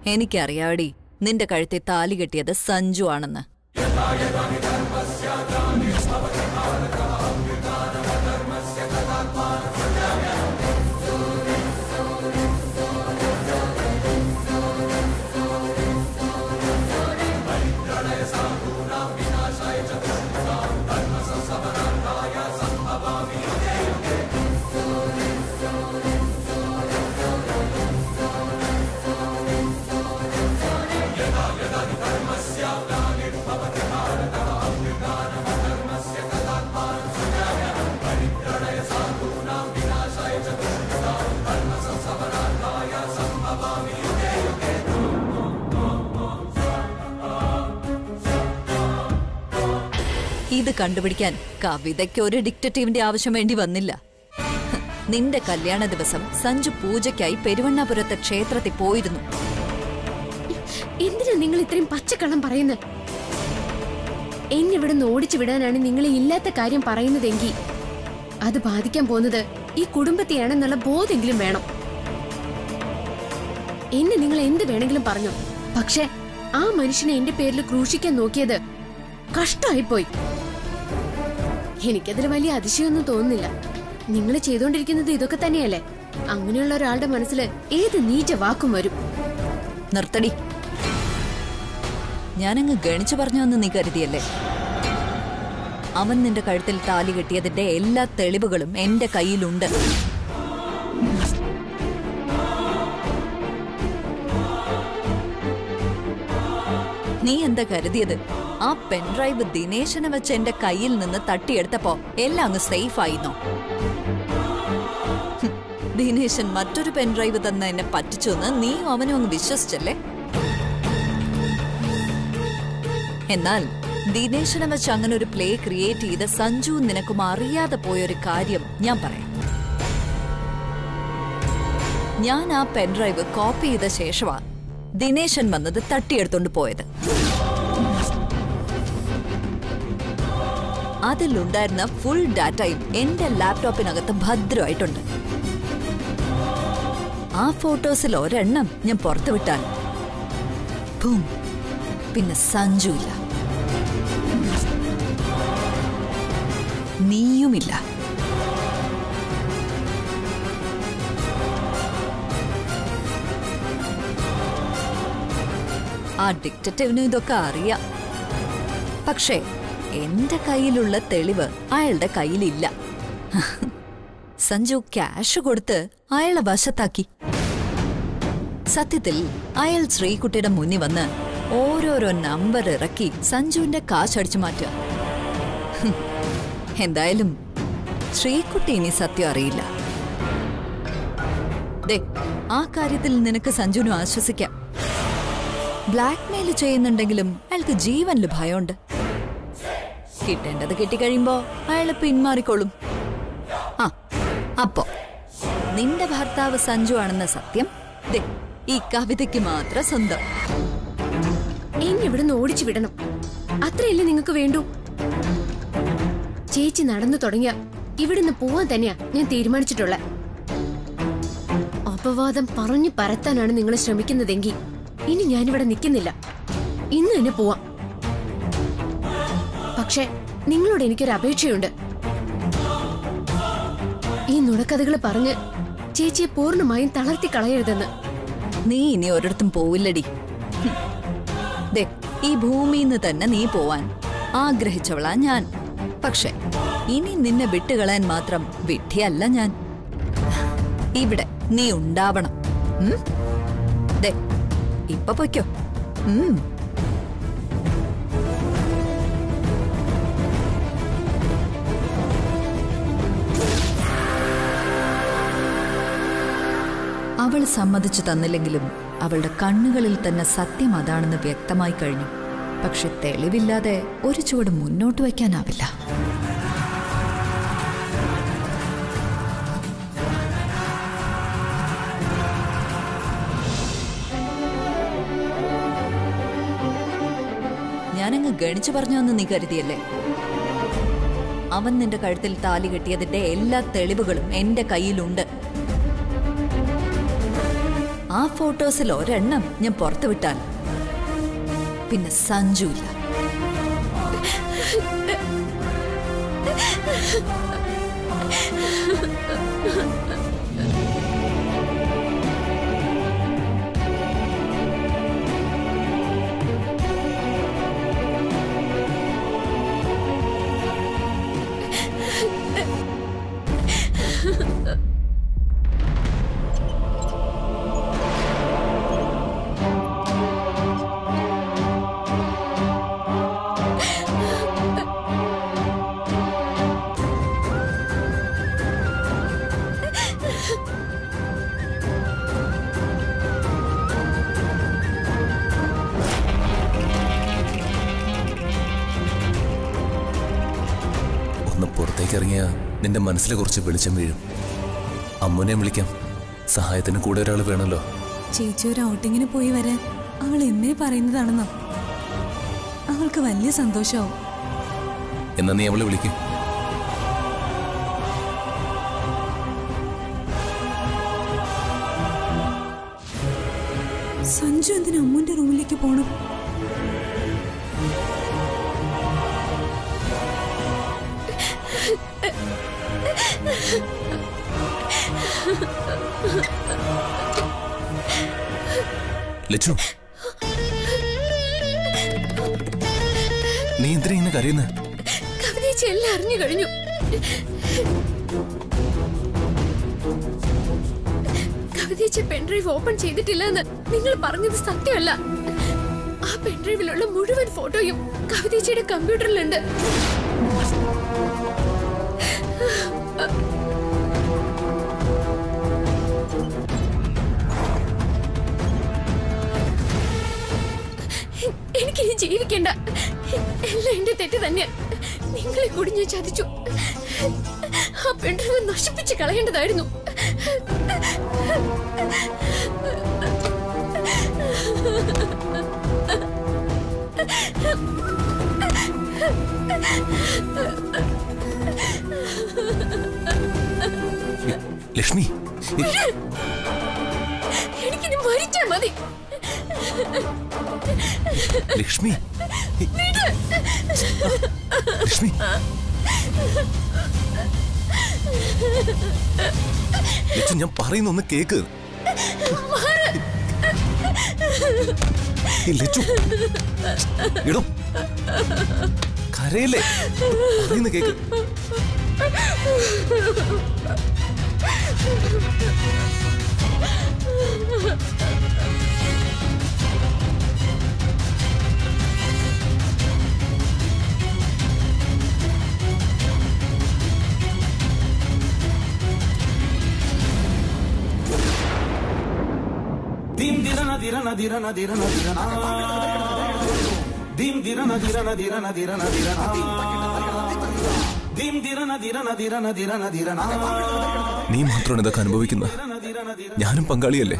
എനിക്കറിയാടി നിന്റെ കഴുത്തിൽ താലി കെട്ടിയത് സഞ്ജു ആണെന്ന്. ഇത് കണ്ടുപിടിക്കാൻ കവിതയ്ക്ക് ഒരു ഡിക്റ്റേറ്റീവിന്റെ ആവശ്യം വേണ്ടി വന്നില്ല. നിന്റെ കല്യാണ ദിവസം സഞ്ജു പൂജയ്ക്കായി പെരുവണ്ണാപുരത്തെ ക്ഷേത്രത്തിൽ പോയിരുന്നു. എന്തിനാ നിങ്ങൾ ഇത്രയും പച്ചക്കള്ളം പറയുന്നത്? എന്നെ ഇവിടെ നിന്ന് ഓടിച്ചു വിടാനാണ് നിങ്ങൾ ഇല്ലാത്ത കാര്യം പറയുന്നതെങ്കിൽ അത് ബാധിക്കാൻ പോകുന്നത് ഈ കുടുംബത്തെയാണെന്നുള്ള ബോധമെങ്കിലും വേണം. എന്നെ നിങ്ങൾ എന്ത് വേണമെങ്കിലും പറഞ്ഞു, പക്ഷെ ആ മനുഷ്യനെ എന്റെ പേരിൽ ക്രൂശിക്കാൻ നോക്കിയത് കഷ്ടമായിപ്പോയി. എനിക്കതിൽ വലിയ അതിശയൊന്നും തോന്നുന്നില്ല. നിങ്ങൾ ചെയ്തോണ്ടിരിക്കുന്നത് ഇതൊക്കെ തന്നെയല്ലേ? അങ്ങനെയുള്ള ഒരാളുടെ മനസ്സിൽ ഏത് നീച വാക്കും വരും? നിർത്തടി. ഞാനങ്ങ് ഗണിച്ചു പറഞ്ഞോന്ന് നീ കരുതിയല്ലേ? അവൻ നിന്റെ കഴുത്തിൽ താലി കെട്ടിയതിന്റെ എല്ലാ തെളിവുകളും എന്റെ കയ്യിലുണ്ട്. നീ എന്താ കരുതിയത്? ആ പെൻഡ്രൈവ് ദിനേശനെ വെച്ച് എന്റെ കയ്യിൽ നിന്ന് തട്ടിയെടുത്തപ്പോ എല്ലാം അങ്ങ് സേഫ് ആയിന്നോ? ദിനേശൻ മറ്റൊരു പെൻഡ്രൈവ് തന്നെ എന്നെ പറ്റിച്ചെന്ന് നീയും അവനും അങ്ങ് വിശ്വസിച്ചല്ലേ? എന്നാൽ ദിനേശനെ വെച്ച് അങ്ങനെ ഒരു പ്ലേ ക്രിയേറ്റ് ചെയ്ത് സഞ്ജു നിനക്കും അറിയാതെ പോയൊരു കാര്യം ഞാൻ പറയാം. ഞാൻ ആ പെൻഡ്രൈവ് കോപ്പി ചെയ്ത ശേഷമാണ് ദിനേശൻ വന്നത് തട്ടിയെടുത്തോണ്ട് പോയത്. അതിലുണ്ടായിരുന്ന ഫുൾ ഡാറ്റയും എന്റെ ലാപ്ടോപ്പിനകത്ത് ഭദ്രമായിട്ടുണ്ട്. ആ ഫോട്ടോസിൽ ഒരെണ്ണം ഞാൻ പുറത്തുവിട്ടാൽ പിന്നെ സഞ്ജു ഇല്ല, നീയുമില്ല. ആ ഡിക്റ്റേറ്റീവിനും ഇതൊക്കെ അറിയാം. പക്ഷേ എന്റെ കയ്യിലുള്ള തെളിവ് അയാളുടെ കയ്യിലില്ല. സഞ്ജു ക്യാഷ് കൊടുത്ത് അയാളെ വശത്താക്കി. സത്യത്തിൽ അയാൾ ശ്രീകുട്ടിയുടെ മുന്നിൽ വന്ന് ഓരോരോ നമ്പർ ഇറക്കി സഞ്ജുവിന്റെ കാശടിച്ചു മാറ്റുക. എന്തായാലും ശ്രീകുട്ടി ഇനി സത്യം അറിയില്ല. ദേ, ആ കാര്യത്തിൽ നിനക്ക് സഞ്ജുവിനും ആശ്വസിക്കാം. ബ്ലാക്ക്മെയിൽ ചെയ്യുന്നുണ്ടെങ്കിലും അയാൾക്ക് ജീവനില് ഭയമുണ്ട്. കിട്ടേണ്ടത് കിട്ടിക്കഴിയുമ്പോ അയാള് പിന്മാറിക്കോളും. ആ, അപ്പോ നിന്റെ ഭർത്താവ് സഞ്ജു ആണെന്ന സത്യം ദേ ഈ കവിതയ്ക്ക് മാത്രം സ്വന്തം. എന്നെ ഇവിടുന്ന് ഓടിച്ചു വിടണം, അത്രയല്ലേ നിങ്ങൾക്ക് വേണ്ടൂ? ചേച്ചി നടന്നു തുടങ്ങിയ ഇവിടുന്ന് പോവാൻ തന്നെയാ ഞാൻ തീരുമാനിച്ചിട്ടുള്ള. അപവാദം പറഞ്ഞു പരത്താനാണ് നിങ്ങൾ ശ്രമിക്കുന്നതെങ്കിൽ ഇനി ഞാനിവിടെ നിൽക്കുന്നില്ല. ഇന്ന് തന്നെ പോവാം. പക്ഷെ നിങ്ങളോട് എനിക്കൊരു അപേക്ഷയുണ്ട്. ഈ നുണക്കഥകൾ പറഞ്ഞ് ചേച്ചിയെ പൂർണ്ണമായും തളർത്തി കളയരുതെന്ന്. നീ ഇനി ഒരിടത്തും പോവില്ലടി. ദേ, ഈ ഭൂമിന്ന് തന്നെ നീ പോവാൻ ആഗ്രഹിച്ചവളാ ഞാൻ. പക്ഷെ ഇനി നിന്നെ വിട്ടുകളയാൻ മാത്രം വിഡ്ഢിയല്ല ഞാൻ. ഇവിടെ നീ ഉണ്ടാവണം. ദേ, ഇപ്പൊ പൊയ്ക്കോ. അവൾ സമ്മതിച്ചു തന്നില്ലെങ്കിലും അവളുടെ കണ്ണുകളിൽ തന്നെ സത്യം അതാണെന്ന് വ്യക്തമായി കഴിഞ്ഞു. പക്ഷെ തെളിവില്ലാതെ ഒരു ചുവട് മുന്നോട്ട് വയ്ക്കാനാവില്ല. ഞാനങ്ങ് ഗണിച്ചു പറഞ്ഞോന്ന് നീ കരുതിയല്ലേ? അവൻ നിന്റെ കഴുത്തിൽ താലി കെട്ടിയതിന്റെ എല്ലാ തെളിവുകളും എന്റെ കയ്യിലുണ്ട്. ആ ഫോട്ടോസിൽ ഒരെണ്ണം ഞാൻ പുറത്തു വിട്ടാൽ പിന്നെ സഞ്ജു ഇല്ല. പുറത്തേക്ക് ഇറങ്ങിയ നിന്റെ മനസ്സിലെ കുറച്ച് വെളിച്ചം വീഴും. അമ്മുനെ വിളിക്കാം, സഹായത്തിന് കൂടെ ഒരാൾ വേണമല്ലോ. ചേച്ചി ഒരു ഔട്ടിങ്ങിന് പോയി വരാൻ അവൾ എന്നെ പറയുന്നതാണെന്നോ? അവൾക്ക് വലിയ സന്തോഷമാവും. എന്നാ നീ അവളെ വിളിക്കും. സഞ്ജു എന്തിനാ അമ്മുന്റെ റൂമിലേക്ക് പോണം? ലച്ചു, നീ എന്തിനാ ഇങ്ങനെ കരയുന്നത്? കവിതേച്ചി എല്ലാം അറിഞ്ഞു കഴിഞ്ഞു. കവിതേച്ചി പെൻഡ്രൈവ് ഓപ്പൺ ചെയ്തിട്ടില്ലെന്ന് നിങ്ങൾ പറഞ്ഞത് സത്യമല്ല. ആ പെൻഡ്രൈവിലുള്ള മുഴുവൻ ഫോട്ടോയും കവിതേച്ചിയുടെ കമ്പ്യൂട്ടറിലുണ്ട്. എനിക്കിനി ജീവിക്കണ്ട. എല്ലാം എന്റെ തെറ്റ് തന്നെ. നിങ്ങളെ കൂടി ഞാൻ ചതിച്ചു. ആ പെൺഡ്രൈവ് നശിപ്പിച്ച് കളയേണ്ടതായിരുന്നു. ലക്ഷ്മി, എനിക്കിനി മരിച്ചാൽ മതി. ലക്ഷ്മി, ലക്ഷ്മി, ലക്ഷ്മി, ഞാൻ പറയുന്ന ഒന്ന് കേക്ക്. ലച്ചു, ഇടോ, കരയല്ലേ, പറയുന്ന കേക്ക്. നീ മാത്രമാണ് ഇതൊക്കെ അനുഭവിക്കുന്ന. ഞാനും പങ്കാളിയല്ലേ.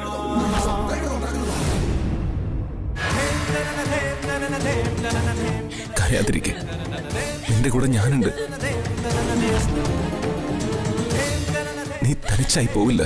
കരയാതിരിക്കെ, നിന്റെ കൂടെ ഞാനുണ്ട്. നീ തനിച്ചായി പോവില്ല.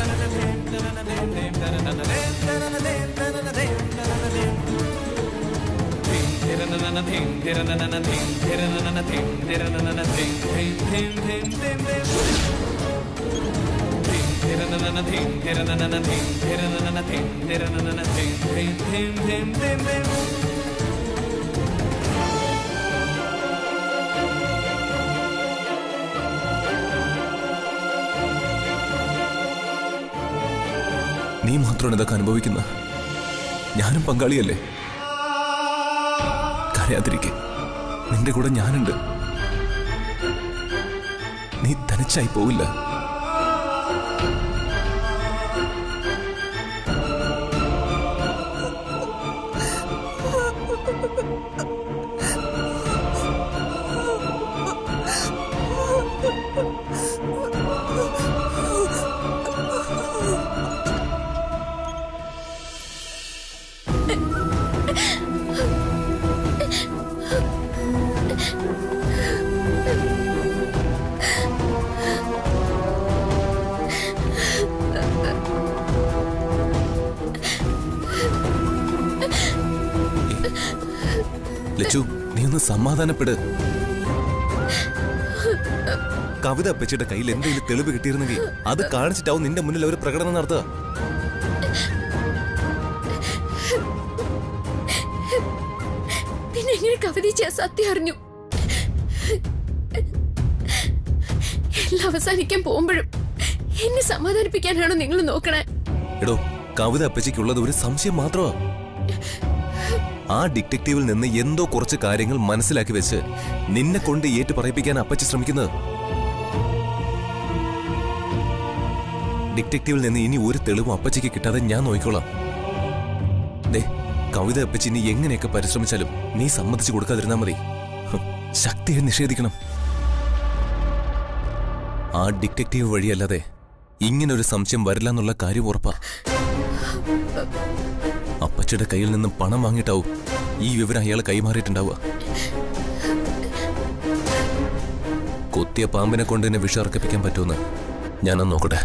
നീ മാത്രമാണ് ഇതൊക്കെ അനുഭവിക്കുന്ന. ഞാനും പങ്കാളിയല്ലേ. കരയാതിരിക്കെ, നിന്റെ കൂടെ ഞാനുണ്ട്. നീ തനിച്ചായി പോവില്ല. ലച്ചു, നീ ഒന്ന് സമാധാനപ്പെട്. കവിത അപ്പച്ചിയുടെ കയ്യിൽ എന്തെങ്കിലും തെളിവ് കിട്ടിയിരുന്നെങ്കിൽ അത് കാണിച്ചിട്ടാവും നിന്റെ മുന്നിൽ ഒരു പ്രകടനം നടത്തുക. പിന്നെ എങ്ങനെ കവിത സത്യം അറിഞ്ഞു? എല്ലാം അവസാനിക്കാൻ പോകുമ്പോഴും എന്നെ സമാധാനിപ്പിക്കാനാണോ നിങ്ങൾ നോക്കണേ? എടോ, കവിത അപ്പച്ചിക്കുള്ളത് ഒരു സംശയം മാത്രമാ. ആ ഡിറ്റക്റ്റീവിൽ നിന്ന് എന്തോ കുറച്ച് കാര്യങ്ങൾ മനസ്സിലാക്കി വെച്ച് നിന്നെ കൊണ്ട് ഏറ്റു പറയിപ്പിക്കാൻ അപ്പച്ചി ശ്രമിക്കുന്നത്. ഡിറ്റക്റ്റീവിൽ നിന്ന് ഇനി ഒരു തെളിവും അപ്പച്ചിക്ക് കിട്ടാതെ ഞാൻ നോക്കിക്കോളാം. ദേ, കവിത അപ്പച്ചി ഇനി എങ്ങനെയൊക്കെ പരിശ്രമിച്ചാലും നീ സമ്മതിച്ചു കൊടുക്കാതിരുന്നാ മതി. ശക്തിയെ നിഷേധിക്കണം. ആ ഡിറ്റക്റ്റീവ് വഴിയല്ലാതെ ഇങ്ങനൊരു സംശയം വരില്ല എന്നുള്ള കാര്യം ഉറപ്പാ. അപ്പച്ചിയുടെ കയ്യിൽ നിന്നും പണം വാങ്ങിയിട്ടാവും ഈ വിവരം അയാൾ കൈമാറിയിട്ടുണ്ടാവുക. കൊത്തിയ പാമ്പിനെ കൊണ്ട് തന്നെ വിഷർക്കിപ്പിക്കാൻ പറ്റുമെന്ന് ഞാനൊന്ന് നോക്കട്ടെ.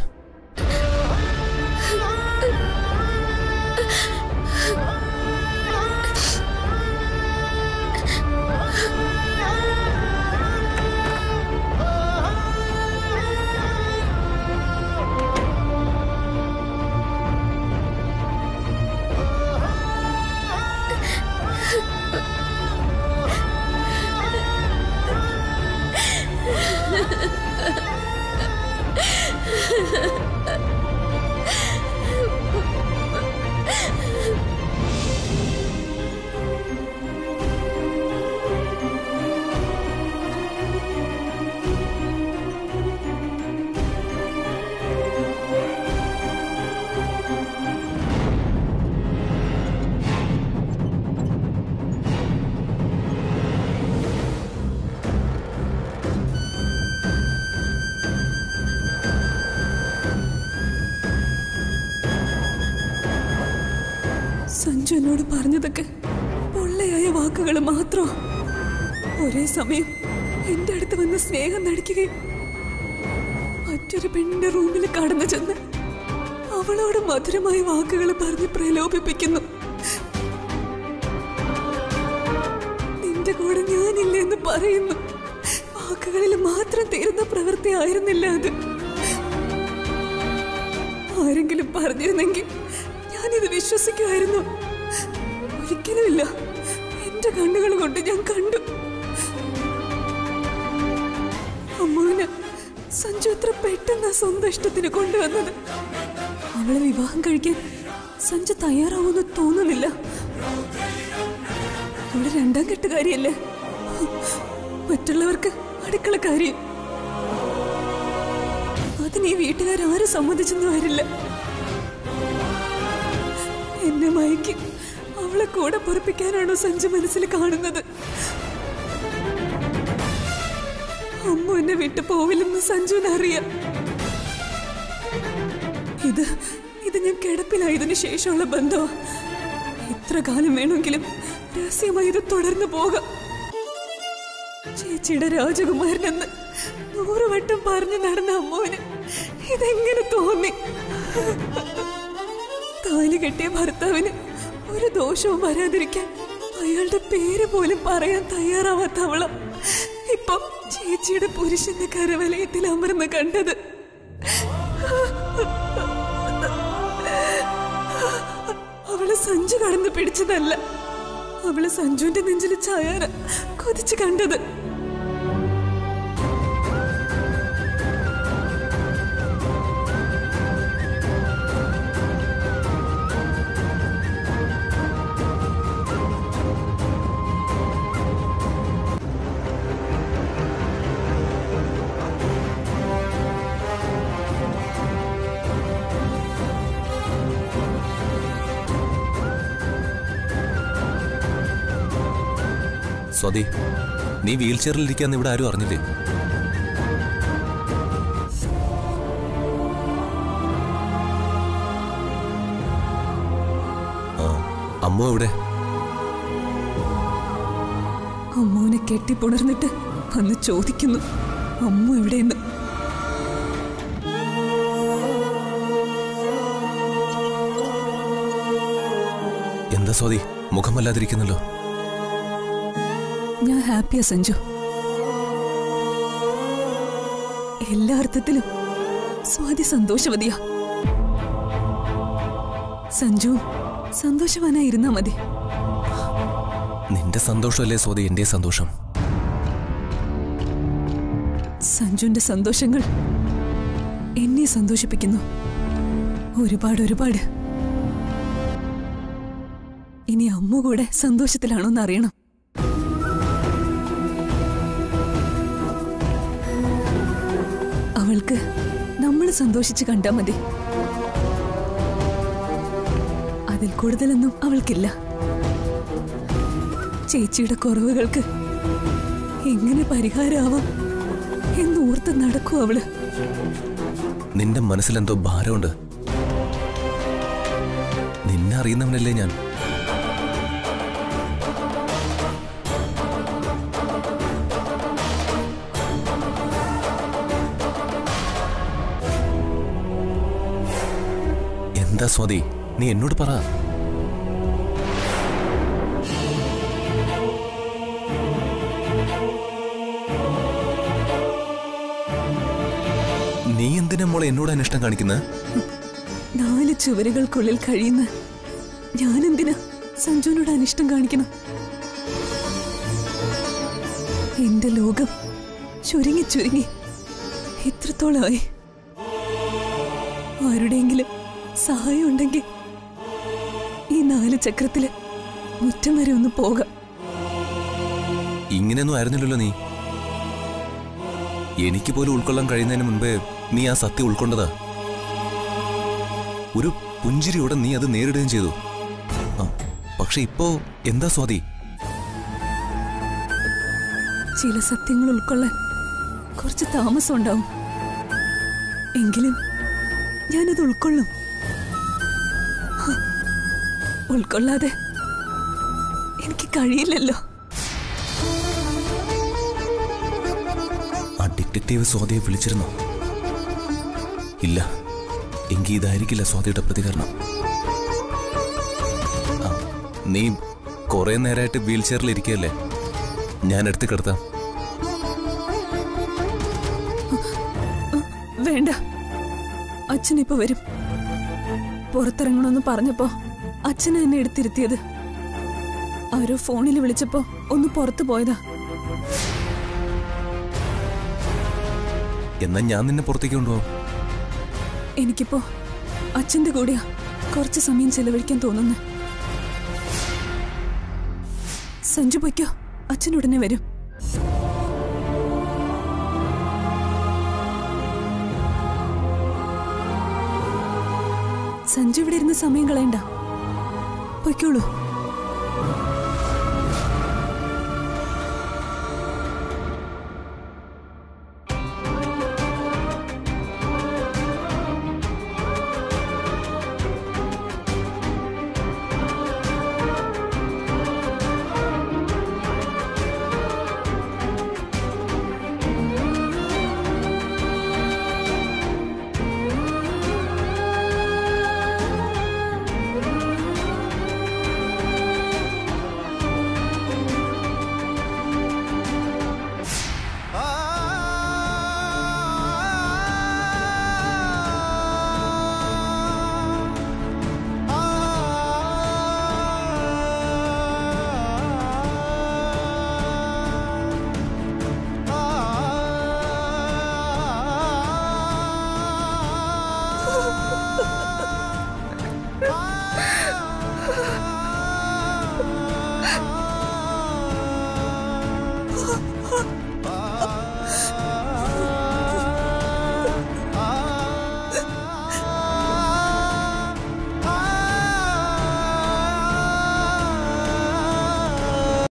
സഞ്ജു എന്നോട് പറഞ്ഞതൊക്കെ പൊള്ളയായ വാക്കുകൾ മാത്രം. ഒരേ സമയം എന്റെ അടുത്ത് വന്ന് സ്നേഹം നടിക്കുകയും മറ്റൊരു പെണ്ണിന്റെ റൂമിൽ കടന്നു ചെന്ന് അവളോട് മധുരമായ വാക്കുകൾ പറഞ്ഞ് പ്രലോഭിപ്പിക്കുന്നു. നിന്റെ കൂടെ ഞാനില്ലെന്ന് പറയുന്നു. വാക്കുകളിൽ മാത്രം തീരുന്ന പ്രവൃത്തി ആയിരുന്നില്ല അത്. ആരെങ്കിലും പറഞ്ഞിരുന്നെങ്കിൽ ഞാനിത് വിശ്വസിക്കുമായിരുന്നു. ഒരിക്കലുമില്ല. എന്റെ കണ്ണുകൾ കൊണ്ട് ഞാൻ കണ്ടു. അമ്മുവിന് സഞ്ജു എത്ര പെട്ടെന്ന് സ്വന്തം ഇഷ്ടത്തിന് കൊണ്ടുവന്നത്. അവളെ വിവാഹം കഴിക്കാൻ സഞ്ജു തയ്യാറാവുമെന്ന് തോന്നുന്നില്ല. അവള് രണ്ടാം കെട്ടുകാരിയല്ലേ, മറ്റുള്ളവർക്ക് അടുക്കളക്കാരി. അതിന് ഈ വീട്ടുകാരും സമ്മതിച്ചെന്ന് വരില്ല. എന്നെ മയക്കി അവളെ കൂടെ പൊറപ്പിക്കാനാണോ സഞ്ജു മനസ്സിൽ കാണുന്നത്? അമ്മ എന്നെ വിട്ടു പോവില്ലെന്ന് സഞ്ജുവിന് അറിയാം. ഇത് ഞാൻ കിടപ്പിലായതിനു ശേഷമുള്ള ബന്ധമാ. എത്ര കാലം വേണമെങ്കിലും രഹസ്യമായി ഇത് തുടർന്നു പോകാം. ചേച്ചിയുടെ രാജകുമാരനെന്ന് 100 വട്ടം പറഞ്ഞു നടന്ന അമ്മോന് ഇതെങ്ങനെ തോന്നി? താലി കെട്ടിയ ഭർത്താവിന് ഒരു ദോഷവും വരാതിരിക്കാൻ അയാളുടെ പേര് പോലും പറയാൻ തയ്യാറാവാത്ത അവള് ഇപ്പൊ ചേച്ചിയുടെ പുരുഷന്റെ കരവലയത്തിൽ അമർന്ന് കണ്ടത്. അവള് സഞ്ജു കടന്നു പിടിച്ചതല്ല, അവള് സഞ്ജുവിന്റെ നെഞ്ചിൽ ചായാന കൊതിച്ചു കണ്ടത്. സ്വാതി, നീ വീൽ ചെയറിൽ ഇരിക്കാന്ന് ഇവിടെ ആരും അറിഞ്ഞില്ലേ? അമ്മ എവിടെ? അമ്മുവിനെ കെട്ടിപ്പുണർന്നിട്ട് വന്ന് ചോദിക്കുന്നു അമ്മ എവിടെയെന്ന്. എന്താ സ്വാതി, മുഖമല്ലാതിരിക്കുന്നല്ലോ? ഞാൻ ഹാപ്പിയാ സഞ്ജു. എല്ലാ അർത്ഥത്തിലും സ്വാതി സന്തോഷവതിയാ. സഞ്ജു സന്തോഷവാനായിരുന്നാ മതി. നിന്റെ സന്തോഷമല്ലേ സ്വാതി എന്റെ സന്തോഷം. സഞ്ജുവിന്റെ സന്തോഷങ്ങൾ എന്നെ സന്തോഷിപ്പിക്കുന്നു. ഒരുപാട് ഒരുപാട്. ഇനി അമ്മ കൂടെ സന്തോഷത്തിലാണോന്ന് അറിയണം. അവൾക്ക് നമ്മൾ സന്തോഷിച്ച് കണ്ടാ മതി. അതിൽ കൂടുതലൊന്നും അവൾക്കില്ല. ചേച്ചിയുടെ കുറവുകൾക്ക് എങ്ങനെ പരിഹാരമാവാം എന്നോർത്ത് നടക്കൂ അവള്. നിന്റെ മനസ്സിലെന്തോ ഭാരമുണ്ട്. നിന്നെ അറിയുന്നവനല്ലേ ഞാൻ. എന്താ സ്വാതി, നീ എന്നോട് പറ. നീ എന്തിനാ മോളെ എന്നോട് അനിഷ്ടം കാണിക്കുന്നത്? 4 ചുവരുകൾക്കുള്ളിൽ കഴിയുന്ന ഞാനെന്തിനാ സഞ്ജുവിനോട് അനിഷ്ടം കാണിക്കണം? എന്റെ ലോകം ചുരുങ്ങി ചുരുങ്ങി എത്രത്തോളമായി. ആരുടെയെങ്കിലും സഹായം ഉണ്ടെങ്കിൽ ഈ 4 ചക്രത്തില് മുറ്റം വരെ ഒന്ന് പോകാം. ഇങ്ങനെയൊന്നും ആയിരുന്നില്ലല്ലോ നീ. എനിക്ക് പോലും ഉൾക്കൊള്ളാൻ കഴിയുന്നതിന് മുൻപേ നീ ആ സത്യം ഉൾക്കൊണ്ടതാ. ഒരു പുഞ്ചിരിയോടെ നീ അത് നേരിടുകയും ചെയ്തു. പക്ഷെ ഇപ്പോ എന്താ സ്വാതി? ചില സത്യങ്ങൾ ഉൾക്കൊള്ളാൻ കുറച്ച് താമസം ഉണ്ടാവും. എങ്കിലും ഞാനത് ഉൾക്കൊള്ളും. ഉൾക്കൊള്ളാതെ എനിക്ക് കഴിയില്ലല്ലോ. ആ ഡിറ്റക്റ്റീവ് സ്വാതിയെ വിളിച്ചിരുന്നോ? ഇല്ല. എങ്കിൽ ഇതായിരിക്കില്ല സ്വാതിയുടെ പ്രതികരണം. നീ കുറെ നേരമായിട്ട് വീൽ ചെയറിൽ ഇരിക്കുകയല്ലേ? ഞാൻ എടുത്ത് കിടത്താം. വേണ്ട, അച്ഛനിപ്പോ വരും. പുറത്തിറങ്ങണമെന്ന് പറഞ്ഞപ്പോ അച്ഛനെ എന്നെ എടുത്തിരുത്തിയത്. ആരോ ഫോണിൽ വിളിച്ചപ്പോ ഒന്ന് പുറത്തു പോയതാ. എന്നാ ഞാൻ നിന്നെ പുറത്തേക്ക് കൊണ്ടുപോകും. എനിക്കിപ്പോ അച്ഛന്റെ കൂടെയാ കുറച്ച് സമയം ചെലവഴിക്കാൻ തോന്നുന്നു. സഞ്ജു പൊയ്ക്കോ, അച്ഛനുടനെ വരും. സഞ്ജു ഇവിടെ ഇരുന്ന് സമയം കളയണ്ട, പൊയ്ക്കോളൂ.